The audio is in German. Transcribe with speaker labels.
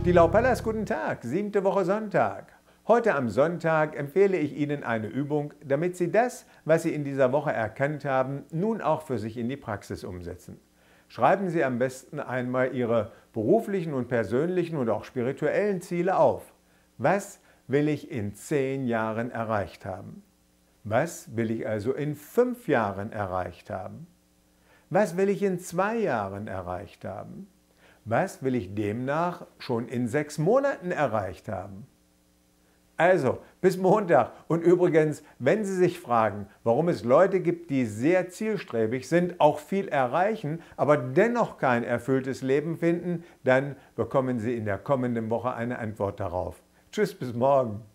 Speaker 1: Stielau-Pallas, guten Tag, 7. Woche Sonntag. Heute am Sonntag empfehle ich Ihnen eine Übung, damit Sie das, was Sie in dieser Woche erkannt haben, nun auch für sich in die Praxis umsetzen. Schreiben Sie am besten einmal Ihre beruflichen und persönlichen und auch spirituellen Ziele auf. Was will ich in 10 Jahren erreicht haben? Was will ich also in 5 Jahren erreicht haben? Was will ich in 2 Jahren erreicht haben? Was will ich demnach schon in 6 Monaten erreicht haben? Also, bis Montag. Und übrigens, wenn Sie sich fragen, warum es Leute gibt, die sehr zielstrebig sind, auch viel erreichen, aber dennoch kein erfülltes Leben finden, dann bekommen Sie in der kommenden Woche eine Antwort darauf. Tschüss, bis morgen.